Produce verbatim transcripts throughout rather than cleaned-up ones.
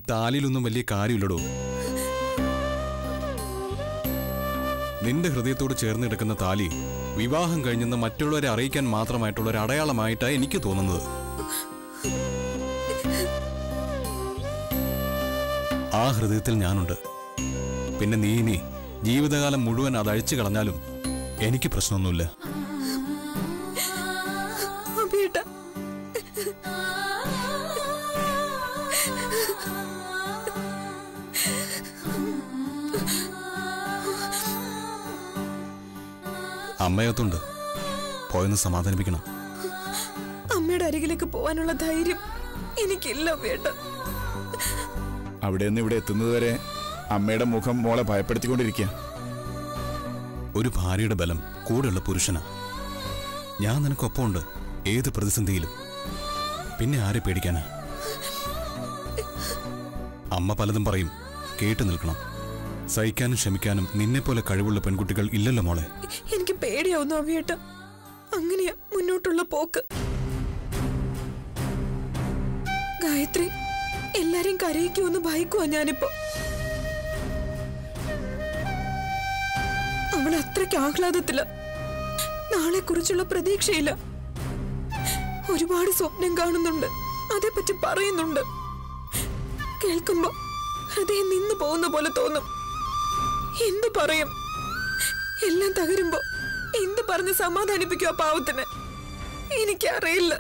താലിയിലൊന്നും വലിയ കാര്യമില്ലടോ. നിന്റെ ഹൃദയത്തോട് ചേർന്ന് കിടക്കുന്ന താലി വിവാഹം കഴിഞ്ഞെന്ന് മറ്റുള്ളവരെ അറിയിക്കാൻ മാത്രമായിട്ടുള്ള ഒരു അടയാളമായിട്ടാണ് എനിക്ക് തോന്നുന്നത്. ആ ഹൃദയത്തിൽ ഞാനുണ്ട്. പിന്നെ നീ ഇനി ജീവിതകാലം മുഴുവൻ അത് അഴിച്ചു കളഞ്ഞാലും എനിക്ക് പ്രശ്നമൊന്നുമില്ല. അമ്മയത്തുണ്ട്, പോയെന്ന് സമാധാനിപ്പിക്കണം. അമ്മയുടെ അരികിലേക്ക് പോവാനുള്ള ധൈര്യം എനിക്കില്ല വേട്ട. അവിടെ നിന്ന് ഇവിടെ എത്തുന്നതുവരെ അമ്മയുടെ മുഖം മോളെ ഭയപ്പെടുത്തിക്കൊണ്ടിരിക്കുക. ഒരു ഭാര്യയുടെ ബലം കൂടെയുള്ള പുരുഷനാ. ഞാൻ നിനക്കൊപ്പമുണ്ട് ഏത് പ്രതിസന്ധിയിലും. പിന്നെ ആരെ പേടിക്കാനാ? അമ്മ പലതും പറയും, കേട്ടു നിൽക്കണം. സഹിക്കാനും ക്ഷമിക്കാനും നിന്നെപ്പോലെ കഴിവുള്ള പെൺകുട്ടികൾ ഇല്ലല്ലോ മോളെ. എനിക്ക് പേടിയാവുന്നു അവിയേട്ട. അങ്ങനെയാ മുന്നോട്ടുള്ള പോക്ക്. ഗായത്രി എല്ലാരെയും കരയിക്കുമെന്ന് ഭയക്കുവാ ഞാനിപ്പോ. അവൾ അത്രയ്ക്ക് ആഹ്ലാദത്തില്ല, നാളെ കുറിച്ചുള്ള പ്രതീക്ഷയില്ല. ഒരുപാട് സ്വപ്നം കാണുന്നുണ്ട്, അതേപ്പറ്റി പറയുന്നുണ്ട്. കേൾക്കുമ്പോ ഹൃദയം നിന്നു പോകുന്ന പോലെ തോന്നും. എന്ത് പറയും? എല്ലാം തകരുമ്പോ എന്ത് പറഞ്ഞ് സമാധാനിപ്പിക്കും ആ പാവത്തിന്? എനിക്കറിയില്ല.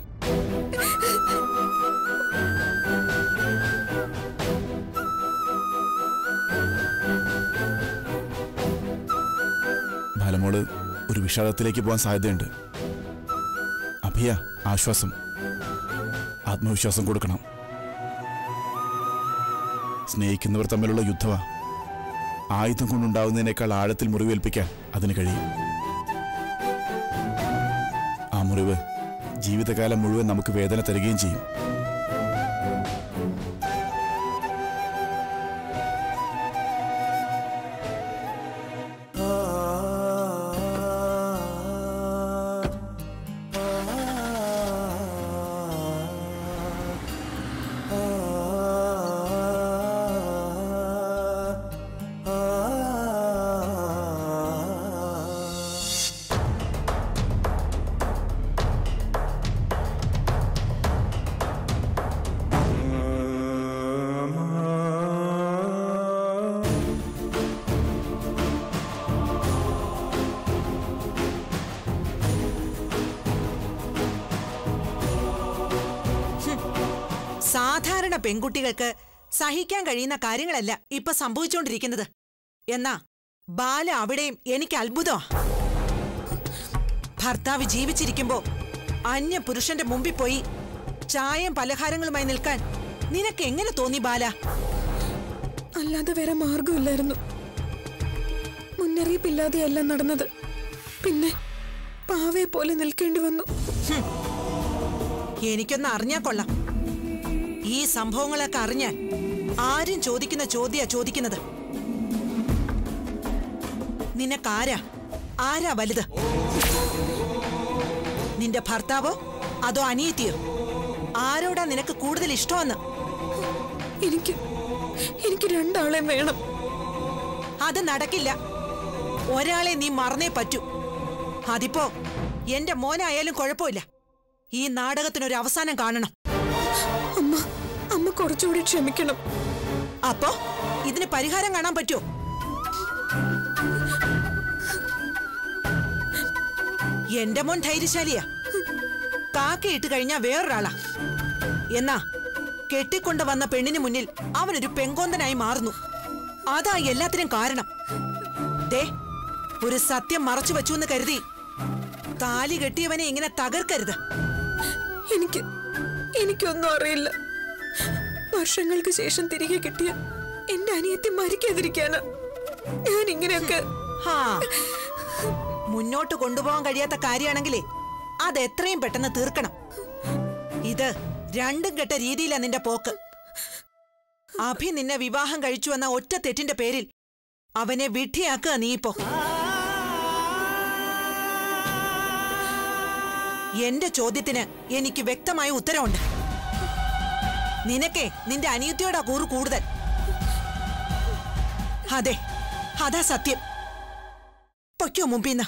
ബാലമോള് ഒരു വിഷാദത്തിലേക്ക് പോകാൻ സാധ്യതയുണ്ട്. അഭിയ, ആശ്വാസം, ആത്മവിശ്വാസം കൊടുക്കണം. സ്നേഹിക്കുന്നവർ തമ്മിലുള്ള യുദ്ധമാ. ആയുധം കൊണ്ടുണ്ടാവുന്നതിനേക്കാൾ ആഴത്തിൽ മുറിവേൽപ്പിക്കാൻ അതിന് കഴിയും. ആ മുറിവ് ജീവിതകാലം മുഴുവൻ നമുക്ക് വേദന തരികയും ചെയ്യും. സാധാരണ പെൺകുട്ടികൾക്ക് സഹിക്കാൻ കഴിയുന്ന കാര്യങ്ങളല്ല ഇപ്പൊ സംഭവിച്ചുകൊണ്ടിരിക്കുന്നത്. എന്നാ ബാല അവിടെയും എനിക്ക് അത്ഭുതമാ. ഭർത്താവ് ജീവിച്ചിരിക്കുമ്പോ അന്യ പുരുഷന്റെ മുമ്പിൽ പോയി ചായയും പലഹാരങ്ങളുമായി നിൽക്കാൻ നിനക്ക് എങ്ങനെ തോന്നി ബാല? അല്ലാതെ വേറെ മാർഗമില്ലായിരുന്നു. മുന്നറിയിപ്പില്ലാതെ എല്ലാം നടന്നത്. പിന്നെ പാവയെ പോലെ നിൽക്കേണ്ടി വന്നു. എനിക്കൊന്ന് അറിഞ്ഞാ കൊള്ളാം. ഈ സംഭവങ്ങളൊക്കെ അറിഞ്ഞാൽ ആരും ചോദിക്കുന്ന ചോദ്യാ ചോദിക്കുന്നത്. നിനക്കാരാ ആരാ വലുത്? നിന്റെ ഭർത്താവോ അതോ അനിയത്തിയോ? ആരോടാ നിനക്ക് കൂടുതൽ ഇഷ്ടമെന്ന്? എനിക്ക് എനിക്ക് രണ്ടാളെ വേണം. അത് നടക്കില്ല. ഒരാളെ നീ മറന്നേ പറ്റൂ. അതിപ്പോ എന്റെ മോനായാലും കുഴപ്പമില്ല. ഈ നാടകത്തിനൊരു അവസാനം കാണണം. അമ്മ അമ്മ കുറച്ചുകൂടി ക്ഷമിക്കണം. അപ്പോ ഇതിന് പരിഹാരം കാണാൻ പറ്റുമോ? എന്റെ മോൻ ധൈര്യശാലിയാ. കാക്കയിട്ട് കഴിഞ്ഞാ വേറൊരാളാ. എന്നാ കെട്ടിക്കൊണ്ടു വന്ന പെണ്ണിന് മുന്നിൽ അവനൊരു പെങ്കോന്തനായി മാറുന്നു. അതാ എല്ലാത്തിനും കാരണം. ദേ, ഒരു സത്യം മറച്ചു വെച്ചു എന്ന് കരുതി താലി കെട്ടിയവനെ ഇങ്ങനെ തകർക്കരുത്. എനിക്ക് എനിക്കൊന്നും അറിയില്ല. വർഷങ്ങൾക്ക് ശേഷം തിരികെ കിട്ടിയ എന്റെ അനിയത്തി മരിക്കാതിരിക്കാനാ ഞാൻ ഇങ്ങനെയൊക്കെ. ഹാ, മുന്നോട്ട് കൊണ്ടുപോകാൻ കഴിയാത്ത കാര്യമാണെങ്കിലേ അത് എത്രയും പെട്ടെന്ന് തീർക്കണം. ഇത് രണ്ടും കെട്ട രീതിയിലാ നിന്റെ പോക്ക്. അഭി നിന്നെ വിവാഹം കഴിച്ചു എന്ന ഒറ്റ തെറ്റിന്റെ പേരിൽ അവനെ വിഡ്ഢിയാക്കുക നീ ഇപ്പോ. എന്റെ ചോദ്യത്തിന് എനിക്ക് വ്യക്തമായ ഉത്തരവുണ്ട്. നിനക്കേ നിന്റെ അനിയത്തിയോടാ കൂറ് കൂടുതൽ. അതെ, അതാ സത്യം. പൊയ്ക്കോ മുമ്പിന്ന്.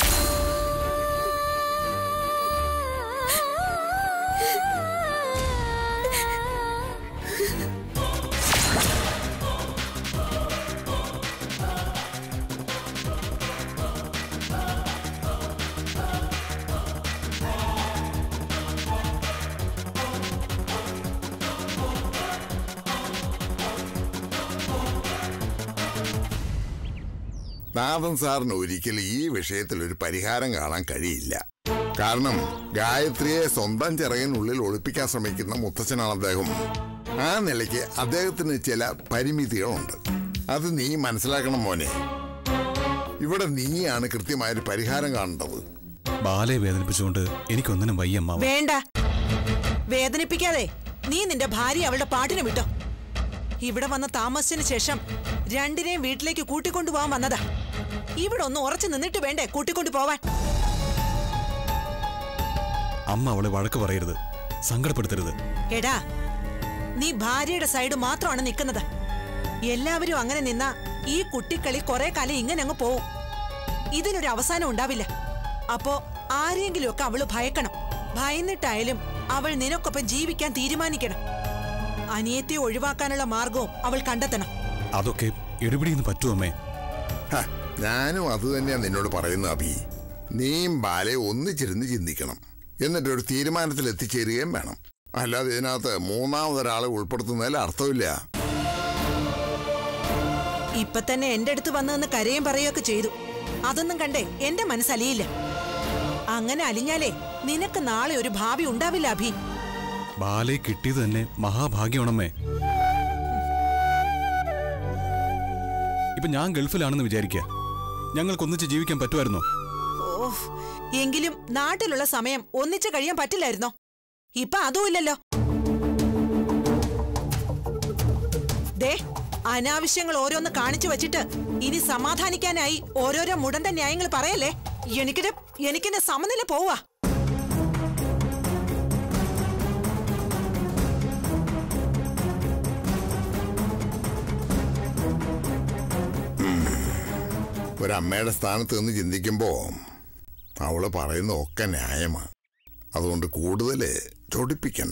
നാഥൻ സാറിന് ഒരിക്കലും ഈ വിഷയത്തിൽ ഒരു പരിഹാരം കാണാൻ കഴിയില്ല. കാരണം ഗായത്രിയെ സ്വന്തം ചിറകിനുള്ളിൽ ഒളിപ്പിക്കാൻ ശ്രമിക്കുന്ന മുത്തച്ഛനാണ് അദ്ദേഹം. ആ നിലയ്ക്ക് അദ്ദേഹത്തിന് ചില പരിമിതികളുണ്ട്. അത് നീ മനസ്സിലാക്കണം മോനെ. ഇവിടെ നീയാണ് കൃത്യമായൊരു പരിഹാരം കാണേണ്ടത്. ബാലയെ വേദനിപ്പിച്ചുകൊണ്ട് എനിക്കൊന്നിനും വയ്യമ്മ. വേണ്ട, വേദനിപ്പിക്കാതെ നീ നിന്റെ ഭാര്യ അവളുടെ പാട്ടിന് വിട്ടോ. ഇവിടെ വന്ന് താമസിച്ചതിന് ശേഷം രണ്ടിനെയും വീട്ടിലേക്ക് കൂട്ടിക്കൊണ്ടുപോകാൻ വന്നതാ. ഇവിടെ ഒന്ന് ഉറച്ചു നിന്നിട്ട് വേണ്ടേ കൂട്ടിക്കൊണ്ടു പോവാൻ? അമ്മ അവളെ വഴക്ക് പറയരുത്, സങ്കടപ്പെടുത്തരുത്. എടാ, നീ ഭാര്യയുടെ സൈഡ് മാത്രമാണ് നിൽക്കുന്നത്. എല്ലാവരും അങ്ങനെ നിന്നാ ഈ കുട്ടിക്കളി കുറെ കാലം ഇങ്ങനെ അങ്ങ് പോവും. ഇതിനൊരു അവസാനം ഉണ്ടാവില്ല. അപ്പോ ആരെങ്കിലും ഒക്കെ അവള് ഭയക്കണം. ഭയന്നിട്ടായാലും അവൾ നിനക്കൊപ്പം ജീവിക്കാൻ തീരുമാനിക്കണം. അനിയത്തെ ഒഴിവാക്കാനുള്ള മാർഗവും അവൾ കണ്ടെത്തണം. അതൊക്കെ എടുപിടിന്ന് പറ്റുമേ. ഞാനും അത് തന്നെയാണ് നിന്നോട് പറയുന്നത് അഭി. നീയും ബാലയെ ഒന്നിച്ചിരുന്ന് ചിന്തിക്കണം. എന്നിട്ട് ഒരു തീരുമാനത്തിൽ എത്തിച്ചേരുകയും വേണം. അല്ലാതെ ഇതിനകത്ത് മൂന്നാമതൊരാളെ ഉൾപ്പെടുത്തുന്നതിൽ അർത്ഥമില്ല. ഇപ്പൊ തന്നെ എന്റെ അടുത്ത് വന്നു കരയും പറയുകയൊക്കെ ചെയ്തു. അതൊന്നും കണ്ടേ എന്റെ മനസ്സലിയില്ല. അങ്ങനെ അലിഞ്ഞാലേ നിനക്ക് നാളെ ഒരു ഭാവി ഉണ്ടാവില്ല അഭി. ബാലയെ കിട്ടിയത് തന്നെ മഹാഭാഗ്യമാണമ്മേ. ഇപ്പൊ ഞാൻ ഗൾഫിലാണെന്ന് വിചാരിക്കുക, ഞങ്ങൾക്കൊന്നിച്ച് ജീവിക്കാൻ പറ്റുമായിരുന്നോ? ഓഹ്, എങ്കിലും നാട്ടിലുള്ള സമയം ഒന്നിച്ച് കഴിയാൻ പറ്റില്ലായിരുന്നോ? ഇപ്പൊ അതുമില്ലല്ലോ. ദേ, അനാവശ്യങ്ങൾ ഓരോന്ന് കാണിച്ചു വച്ചിട്ട് ഇനി സമാധാനിക്കാനായി ഓരോരോ മുടന്ത ന്യായങ്ങൾ പറയല്ലേ. എനിക്കിത് എനിക്കെന്നെ സമനില പോവാ. ഒരമ്മയുടെ സ്ഥാനത്ത് നിന്ന് ചിന്തിക്കുമ്പോ അവള് പറയുന്ന ഒക്കെ ന്യായമാണ്. അതുകൊണ്ട് കൂടുതൽ ചൊടിപ്പിക്കണ്ട.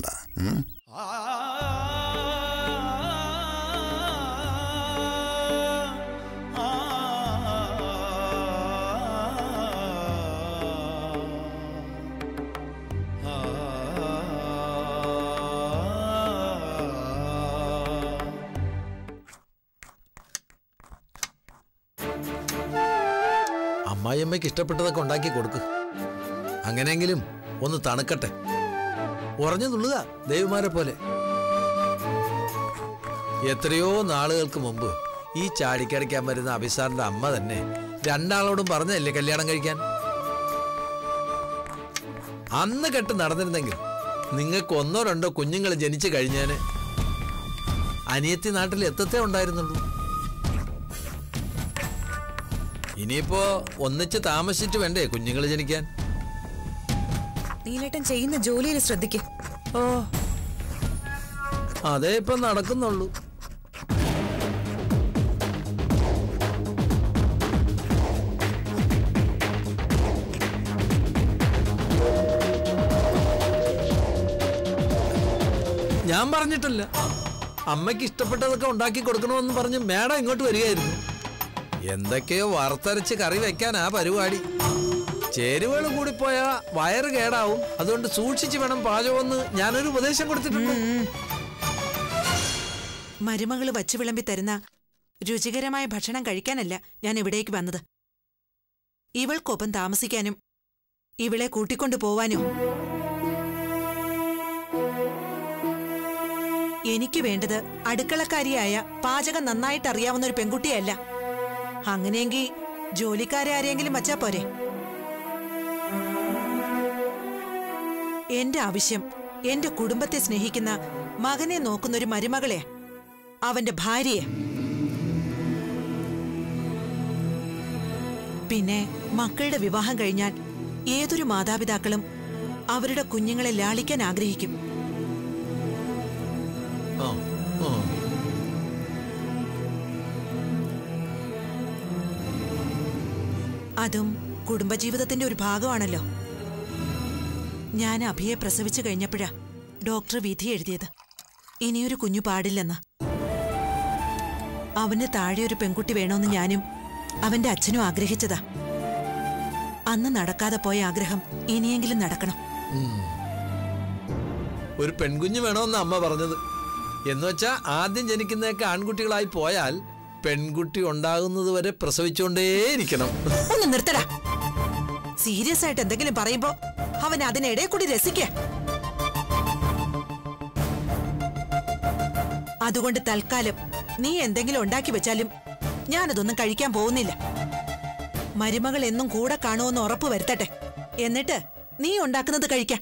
അമ്മായിയമ്മയ്ക്ക് ഇഷ്ടപ്പെട്ടതൊക്കെ ഉണ്ടാക്കി കൊടുക്ക്. അങ്ങനെയെങ്കിലും ഒന്ന് തണുക്കട്ടെ. ഉറഞ്ഞു തുള്ളുക ദേവിമാരെ പോലെ. എത്രയോ നാളുകൾക്ക് മുമ്പ് ഈ ചാടിക്കടിക്കാൻ വരുന്ന അഭിസാറിന്റെ അമ്മ തന്നെ രണ്ടാളോടും പറഞ്ഞല്ലേ കല്യാണം കഴിക്കാൻ. അന്ന് കെട്ട് നടന്നിരുന്നെങ്കിൽ നിങ്ങൾക്ക് ഒന്നോ രണ്ടോ കുഞ്ഞുങ്ങൾ ജനിച്ചു കഴിഞ്ഞാന് അനിയത്തി നാട്ടിൽ എത്തത്തേ ഉണ്ടായിരുന്നുള്ളൂ. ഇനിയിപ്പോ ഒന്നിച്ച് താമസിച്ചിട്ട് വേണ്ടേ കുഞ്ഞുങ്ങൾ ജനിക്കാൻ? നീലേട്ടൻ ചെയ്യുന്ന ജോലിയിൽ ശ്രദ്ധിക്കും. ഓ, അതേ ഇപ്പൊ നടക്കുന്നുള്ളൂ. ഞാൻ പറഞ്ഞിട്ടില്ല. അമ്മയ്ക്ക് ഇഷ്ടപ്പെട്ടതൊക്കെ ഉണ്ടാക്കി കൊടുക്കണമെന്ന് പറഞ്ഞ് മേഡം ഇങ്ങോട്ട് വരികയായിരുന്നു. എന്തൊക്കെയോ വറുത്തരച്ച് കറി വെക്കാനാ പരിപാടി. ചേരുവകൾ കൂടിപ്പോയാ വയറ് കേടാവും. അതുകൊണ്ട് സൂക്ഷിച്ചു വേണം പാചകമെന്ന് ഞാനൊരു ഉപദേശം കൊടുത്തിട്ടുണ്ട്. മരുമകള് വച്ചു വിളമ്പി തരുന്ന രുചികരമായ ഭക്ഷണം കഴിക്കാനല്ല ഞാൻ ഇവിടേക്ക് വന്നത്. ഇവൾക്കൊപ്പം താമസിക്കാനും ഇവളെ കൂട്ടിക്കൊണ്ടു പോവാനും. എനിക്ക് വേണ്ടത് അടുക്കളക്കാരിയായ പാചകം നന്നായിട്ട് അറിയാവുന്ന ഒരു പെൺകുട്ടിയല്ല. അങ്ങനെയെങ്കിൽ ജോലിക്കാരെ ആരെങ്കിലും വച്ചാ പോരെ. എന്റെ ആവശ്യം എന്റെ കുടുംബത്തെ സ്നേഹിക്കുന്ന മകനെ നോക്കുന്ന ഒരു മരുമകളെ, അവന്റെ ഭാര്യയെ. പിന്നെ മക്കളുടെ വിവാഹം കഴിഞ്ഞാൽ ഏതൊരു മാതാപിതാക്കളും അവരുടെ കുഞ്ഞുങ്ങളെ ലാളിക്കാൻ ആഗ്രഹിക്കും. ആ ആ അതും കുടുംബജീവിതത്തിന്റെ ഒരു ഭാഗമാണല്ലോ. ഞാൻ അഭിയെ പ്രസവിച്ചു കഴിഞ്ഞപ്പോഴാ ഡോക്ടർ വിധി എഴുതിയത്, ഇനിയൊരു കുഞ്ഞു പാടില്ലെന്ന്. അവന് താഴെ ഒരു പെൺകുട്ടി വേണമെന്ന് ഞാനും അവന്റെ അച്ഛനും ആഗ്രഹിച്ചതാ. അന്ന് നടക്കാതെ പോയ ആഗ്രഹം ഇനിയെങ്കിലും നടക്കണം. ഒരു പെൺകുഞ്ഞ് വേണമെന്ന് അമ്മ പറഞ്ഞത്. എന്നുവെച്ചാ ആദ്യം ജനിക്കുന്നതൊക്കെ ആൺകുട്ടികളായി പോയാൽ പെൺകുട്ടി ഉണ്ടാകുന്നത് വരെ പ്രസവിച്ചുകൊണ്ടേയിരിക്കണം. ഒന്ന് നിർത്തടാ. സീരിയസ് ആയിട്ട് എന്തെങ്കിലും പറയുമ്പോ അവൻ അതിനിടെ കൂടി രസിക്ക. അതുകൊണ്ട് തൽക്കാലം നീ എന്തെങ്കിലും ഉണ്ടാക്കി വെച്ചാലും ഞാനതൊന്നും കഴിക്കാൻ പോകുന്നില്ല. മരുമകൾ എന്നും കൂടെ കാണുമെന്ന് ഉറപ്പ് വരുത്തട്ടെ, എന്നിട്ട് നീ ഉണ്ടാക്കുന്നത് കഴിക്കാം.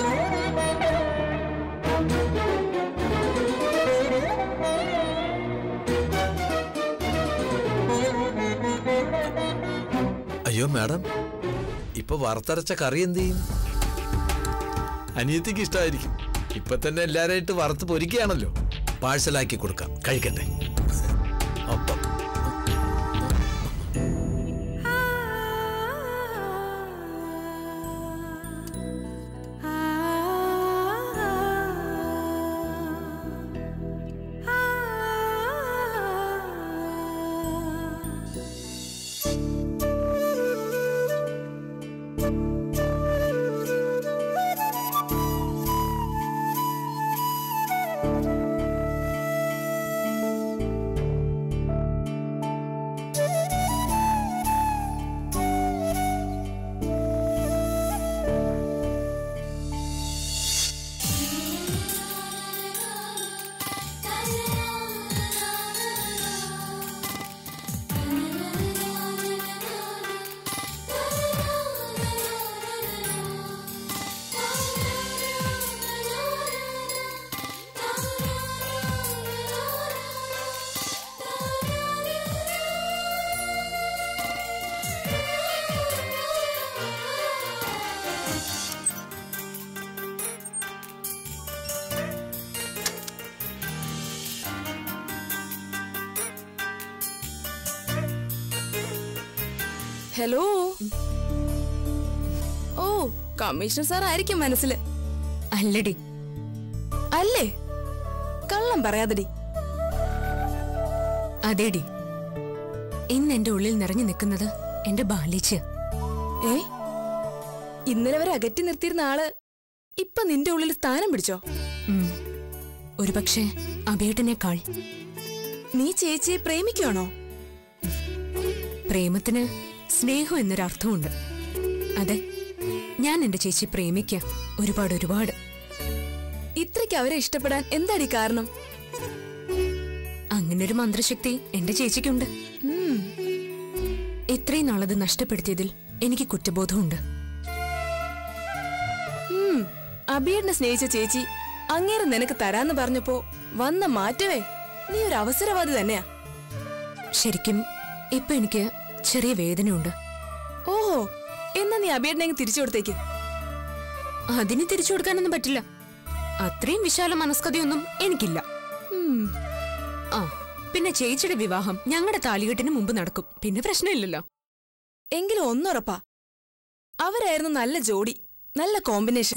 അയ്യോ മാഡം, ഇപ്പൊ വറുത്തരച്ച കറി എന്ത് ചെയ്യും? അനിയത്തിക്ക് ഇഷ്ടമായിരിക്കും. ഇപ്പൊ തന്നെ എല്ലാരായിട്ട് വറുത്ത് പൊരിക്കുകയാണല്ലോ. പാഴ്സലാക്കി കൊടുക്കാം, കഴിക്കട്ടെ. ഒപ്പം ഹലോ. ഓ, കമ്മീഷണർ സാർ ആയിരിക്കും മനസ്സില്. അല്ലടി. അല്ലേ? കള്ളം പറയാതടി. അതേടി. ഇന്ന് എന്റെ ഉള്ളിൽ നിറഞ്ഞു നിൽക്കുന്നത് എന്റെ ബാല്യച്ച്. ഏ, ഇന്നലെ വരെ അകറ്റി നിർത്തിയിരുന്ന ആള് ഇപ്പൊ നിന്റെ ഉള്ളിൽ സ്ഥാനം പിടിച്ചോ? ഒരു പക്ഷേ അഭിയേട്ടനേക്കാൾ. നീ ചേച്ചിയെ പ്രേമിക്കുകയാണോ? പ്രേമത്തിന് സ്നേഹം എന്നൊരർത്ഥമുണ്ട്. അതെ, ഞാൻ എന്റെ ചേച്ചി പ്രേമിക്കാം, ഒരുപാട് ഒരുപാട്. ഇത്രയ്ക്ക് അവരെ ഇഷ്ടപ്പെടാൻ എന്താടി കാരണം? അങ്ങനൊരു മന്ത്രശക്തി എന്റെ ചേച്ചിക്കുണ്ട്. ഇത്രയും നാളത് നഷ്ടപ്പെടുത്തിയതിൽ എനിക്ക് കുറ്റബോധമുണ്ട്. അഭിയേട്ടനെ സ്നേഹിച്ച ചേച്ചി അങ്ങേരെ നിനക്ക് തരാന്ന് പറഞ്ഞപ്പോ വന്ന മാറ്റവേ, നീ ഒരു അവസരവാദി തന്നെയാ. ശരിക്കും ഇപ്പൊ എനിക്ക് ചെറിയ വേദനയുണ്ട്. ഓഹോ, എന്നാ നീ അഭിയേട്ടനെ തിരിച്ചു കൊടുത്തേക്ക്. അതിന് തിരിച്ചു കൊടുക്കാനൊന്നും പറ്റില്ല. അത്രയും വിശാല മനസ്കതയൊന്നും എനിക്കില്ല. ആ, പിന്നെ ചേച്ചിയുടെ വിവാഹം ഞങ്ങളുടെ താലികെട്ടിന് മുമ്പ് നടക്കും, പിന്നെ പ്രശ്നമില്ലല്ലോ. എങ്കിലും ഒന്നുറപ്പാ, അവരായിരുന്നു നല്ല ജോഡി, നല്ല കോമ്പിനേഷൻ.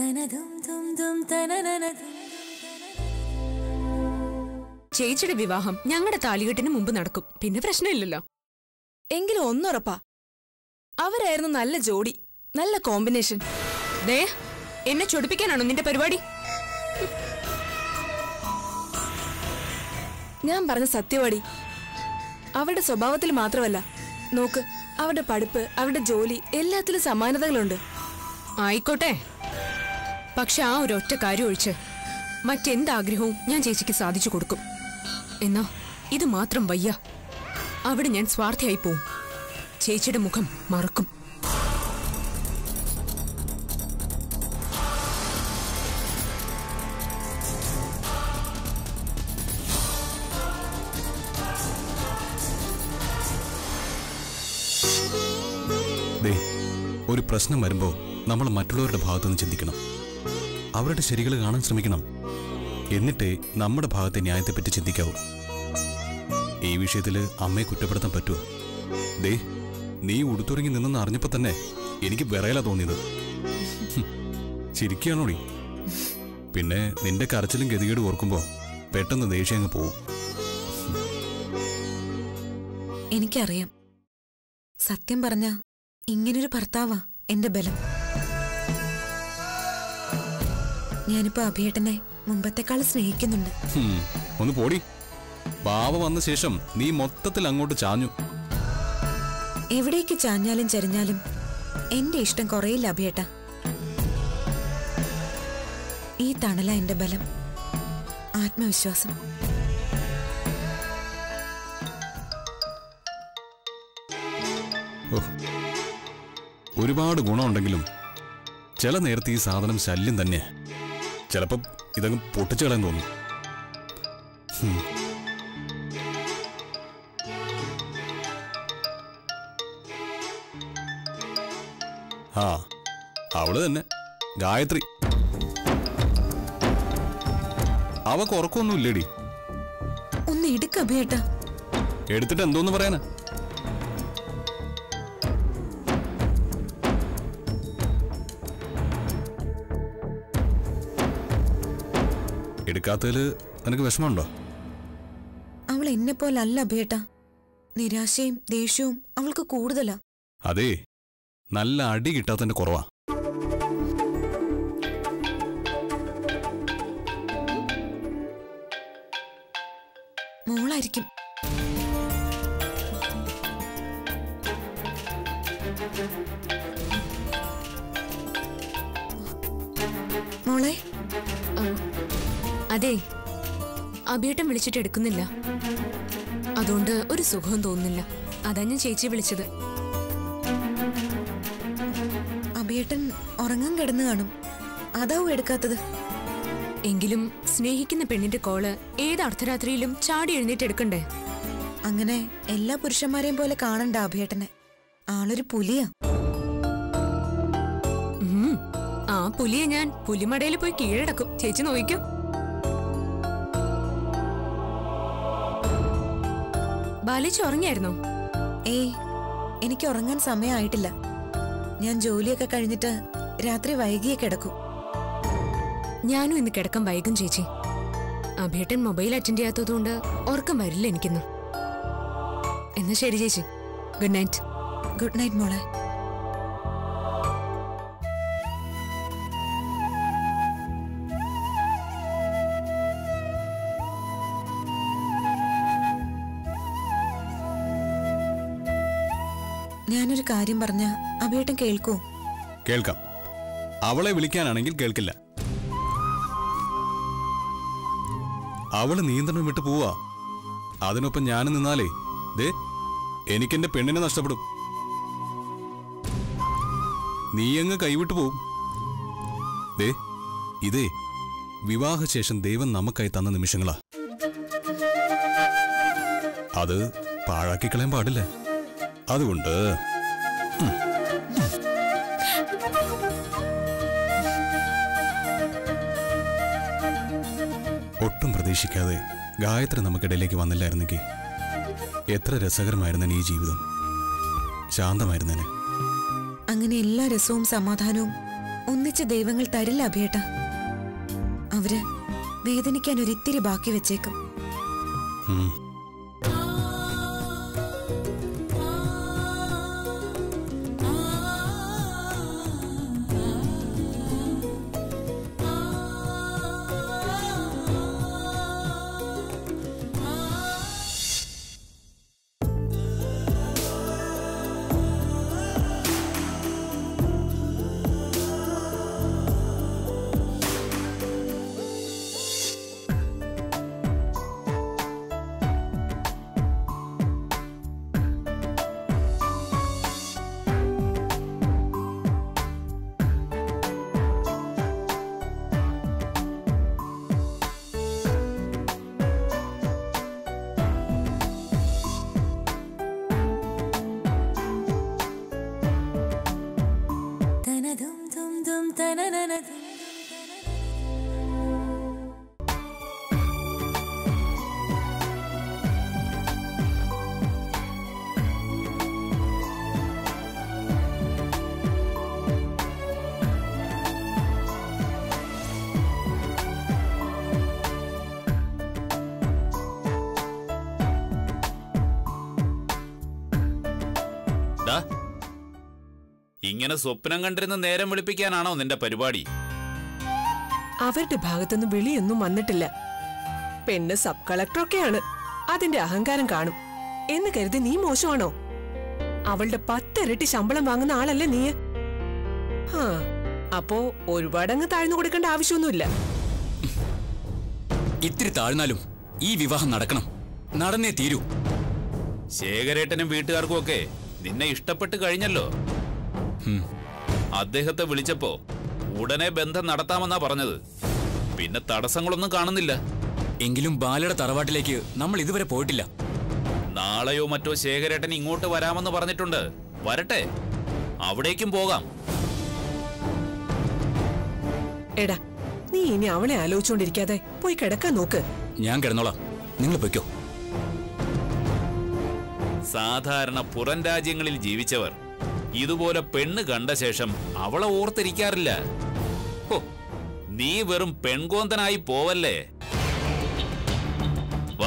ചേച്ചിയുടെ വിവാഹം ഞങ്ങളുടെ താലികെട്ടിന് മുമ്പ് നടക്കും, പിന്നെ പ്രശ്നമില്ലല്ലോ. എങ്കിലും ഒന്നുറപ്പാ, അവരായിരുന്നു നല്ല ജോഡി, നല്ല കോമ്പിനേഷൻ. ദേ, എന്നെ ചൊടിപ്പിക്കാനാണോ നിന്റെ പരിപാടി? ഞാൻ പറഞ്ഞ സത്യവാടി. അവരുടെ സ്വഭാവത്തിൽ മാത്രമല്ല, നോക്ക്, അവരുടെ പഠിപ്പ്, അവരുടെ ജോലി, എല്ലാത്തിലും സമാനതകളുണ്ട്. ആയിക്കോട്ടെ, പക്ഷെ ആ ഒരൊറ്റ കാര്യം ഒഴിച്ച് മറ്റെന്താഗ്രഹവും ഞാൻ ചേച്ചിക്ക് സാധിച്ചു കൊടുക്കും. എന്നാ ഇത് മാത്രം വയ്യ. അവിടെ ഞാൻ സ്വാർത്ഥയായി പോവും. ചേച്ചിയുടെ മുഖം മറക്കും. ഒരു പ്രശ്നം വരുമ്പോൾ നമ്മൾ മറ്റുള്ളവരുടെ ഭാഗത്തുനിന്ന് ചിന്തിക്കണം, അവരുടെ ശരികൾ കാണാൻ ശ്രമിക്കണം. എന്നിട്ടേ നമ്മുടെ ഭാഗത്തെ ന്യായത്തെപ്പറ്റി ചിന്തിക്കാവൂ. ഈ വിഷയത്തിൽ അമ്മയെ കുറ്റപ്പെടുത്താൻ പറ്റുമോ? ദേ, നീ ഉടുത്തുറങ്ങി നിന്നെന്ന് അറിഞ്ഞപ്പോ തന്നെ എനിക്ക് വിറയല തോന്നിയത്. ചിരിക്കുകയാണോടി? പിന്നെ നിന്റെ കരച്ചിലും ഗതികേട് ഓർക്കുമ്പോ പെട്ടെന്ന് ദേഷ്യം അങ്ങ് പോവും. എനിക്കറിയാം, സത്യം പറഞ്ഞ ഇങ്ങനൊരു ഭർത്താവാ എന്റെ ബലം. ഞാനിപ്പോ അഭിയേട്ടനെ മുമ്പത്തെക്കാൾ സ്നേഹിക്കുന്നുണ്ട്. ഒന്ന് പോടി. ബാവ വന്ന ശേഷം നീ മൊത്തത്തിൽ അങ്ങോട്ട് ചാഞ്ഞു. എവിടേക്ക് ചാഞ്ഞാലും ചരിഞ്ഞാലും എന്റെ ഇഷ്ടം കുറയില്ല അഭിയേട്ട. ഈ തണല എന്റെ ബലം, ആത്മവിശ്വാസം. ഒരുപാട് ഗുണമുണ്ടെങ്കിലും ചില നേരത്തെ ഈ സാധനം ശല്യം തന്നെ. ചിലപ്പം ഇതങ്ങ് പൊട്ടിച്ചു കളയാൻ തോന്നും. ആ, അവള് തന്നെ, ഗായത്രി. അവക്ക് ഉറക്കമൊന്നുമില്ലേടി? ഒന്ന് എടുക്ക അഭിയേട്ട. എടുത്തിട്ട് എന്തോന്ന് പറയാനാ? എടുക്കാത്തതില് നിനക്ക് വിഷമമുണ്ടോ? അവൾ എന്നെ പോലെ അല്ല അഭിയേട്ട. നിരാശയും ദേഷ്യവും അവൾക്ക് കൂടുതലാ. അതെ, നല്ല അടി കിട്ടാത്തതിന്റെ കുറവാ. മോളായിരിക്കും. മോളെ. അതെ, അഭിയേട്ടൻ വിളിച്ചിട്ട് എടുക്കുന്നില്ല. അതുകൊണ്ട് ഒരു സുഖവും തോന്നുന്നില്ല. അതാ ഞാൻ ചേച്ചിയെ വിളിച്ചത്. അഭിയേട്ടൻ ഉറങ്ങാൻ കിടന്നു കാണും, അതാവും എടുക്കാത്തത്. എങ്കിലും സ്നേഹിക്കുന്ന പെണ്ണിന്റെ കോള് ഏത് അർദ്ധരാത്രിയിലും ചാടി എഴുന്നേറ്റ് എടുക്കണ്ടേ? അങ്ങനെ എല്ലാ പുരുഷന്മാരെയും പോലെ കാണണ്ട അഭിയേട്ടനെ. ആളൊരു പുലിയാ. ഉം, ആ പുലിയെ ഞാൻ പുലിമടയിൽ പോയി കീഴടക്കും. ചേച്ചി നോയിക്കും. ബാലിച്ച് ഉറങ്ങിയായിരുന്നോ? ഏയ്, എനിക്ക് ഉറങ്ങാൻ സമയമായിട്ടില്ല. ഞാൻ ജോലിയൊക്കെ കഴിഞ്ഞിട്ട് രാത്രി വൈകിയേ കിടക്കൂ. ഞാനും ഇന്ന് കിടക്കാൻ വൈകും ചേച്ചി. അഭിയേട്ടൻ മൊബൈൽ അറ്റൻഡ് ചെയ്യാത്തതുകൊണ്ട് ഉറക്കം വരില്ല എനിക്കിന്ന്. എന്നാ ശരി ചേച്ചി, ഗുഡ് നൈറ്റ്. ഗുഡ് നൈറ്റ് മോളെ. ഞാനൊരു കാര്യം പറഞ്ഞ അഭിയേട്ടൻ കേൾക്കൂ? കേൾക്കാം. അവളെ വിളിക്കാനാണെങ്കിൽ കേൾക്കില്ല. അവള് നിയന്ത്രണം വിട്ടു പോവാ. അതിനൊപ്പം ഞാനും നിന്നാലേ ദേ എനിക്കെന്റെ പെണ്ണിനെ നഷ്ടപ്പെടും. നീയങ്ങ് കൈവിട്ടു പോവും. ദേ, ഇതേ വിവാഹശേഷം ദൈവം നമുക്കായി തന്ന നിമിഷങ്ങളാ. അത് പാഴാക്കി കളയാൻ പാടില്ല. അതുകൊണ്ട് ഒട്ടും പ്രതീക്ഷിക്കാതെ ഗായത്രി നമുക്കിടയിലേക്ക് വന്നില്ലായിരുന്നെങ്കിൽ എത്ര രസകരമായിരുന്നേനെ ഈ ജീവിതം. ശാന്തമായിരുന്നേനെ. അങ്ങനെ എല്ലാ രസവും സമാധാനവും ഒന്നിച്ച ദൈവങ്ങൾ തരില്ല അഭിയേട്ട. അവര് വേദനിക്കാൻ ഒരിത്തിരി ബാക്കി വെച്ചേക്കും. ഇങ്ങനെ സ്വപ്നം കണ്ടിരുന്ന് നേരം വിളിപ്പിക്കാനാണോ നിന്റെ പരിപാടി? അവരുടെ ഭാഗത്തുനിന്ന് വിളിയൊന്നും വന്നിട്ടില്ല. പെണ്ണ് സബ് കളക്ടറൊക്കെയാണ്, അതിന്റെ അഹങ്കാരം കാണും എന്ന് കരുതി നീ മോശമാണോ? അവളുടെ പത്തിരട്ടി ശമ്പളം വാങ്ങുന്ന ആളല്ലേ നീ? ആ അപ്പോ ഒരുപാടങ്ങ് താഴ്ന്നു കൊടുക്കേണ്ട ആവശ്യമൊന്നുമില്ല. ഇത്തിരി താഴ്ന്നാലും ഈ വിവാഹം നടക്കണം, നടന്നേ തീരൂ. ശേഖരേട്ടനും വീട്ടുകാർക്കും ഒക്കെ നിന്നെ ഇഷ്ടപ്പെട്ട് കഴിഞ്ഞല്ലോ. അദ്ദേഹത്തെ വിളിച്ചപ്പോ ഉടനെ ബന്ധം നടത്താമെന്നാ പറഞ്ഞത്. പിന്നെ തടസ്സങ്ങളൊന്നും കാണുന്നില്ല. എങ്കിലും ബാലയുടെ തറവാട്ടിലേക്ക് നമ്മൾ ഇതുവരെ പോയിട്ടില്ല. നാളെയോ മറ്റോ ശേഖരേട്ടൻ ഇങ്ങോട്ട് വരാമെന്ന് പറഞ്ഞിട്ടുണ്ട്. വരട്ടെ, അവിടേക്കും പോകാം. എടാ, നീ ഇനി അവളെ ആലോചിച്ചോണ്ടിരിക്കാതെ പോയി കിടക്കാൻ നോക്ക്. ഞാൻ കിടന്നോളാം, നിങ്ങൾ പൊയ്ക്കോ. സാധാരണ പുറം രാജ്യങ്ങളിൽ ജീവിച്ചവർ ഇതുപോലെ പെണ്ണ് കണ്ട ശേഷം അവളെ ഓർത്തിരിക്കാറില്ല. ഹോ, നീ വെറും പെൺകോന്തനായി പോവല്ലേ. വാ.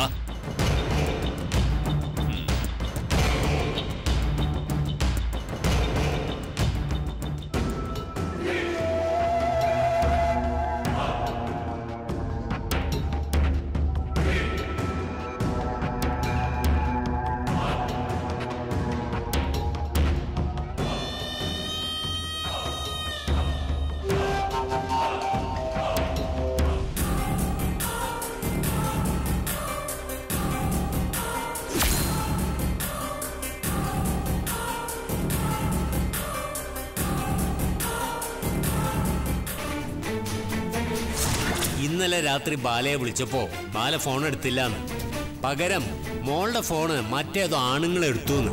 ഇന്നലെ രാത്രി ബാലയെ വിളിച്ചപ്പോ ബാല ഫോൺ എടുത്തില്ലാന്ന്, പകരം മോളുടെ ഫോണ് മറ്റേതോ ആണുങ്ങൾ എടുത്തുന്ന്.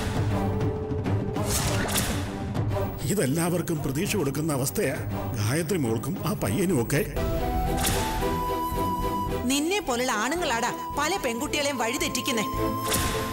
ഇതെല്ലാവർക്കും പ്രതീക്ഷ കൊടുക്കുന്ന അവസ്ഥയാ. ഗായത്രി മോൾക്കും ആ പയ്യനും ഒക്കെ. നിന്നെ പോലുള്ള ആണുങ്ങളാടാ പല പെൺകുട്ടികളെയും വഴിതെറ്റിക്കുന്നേ.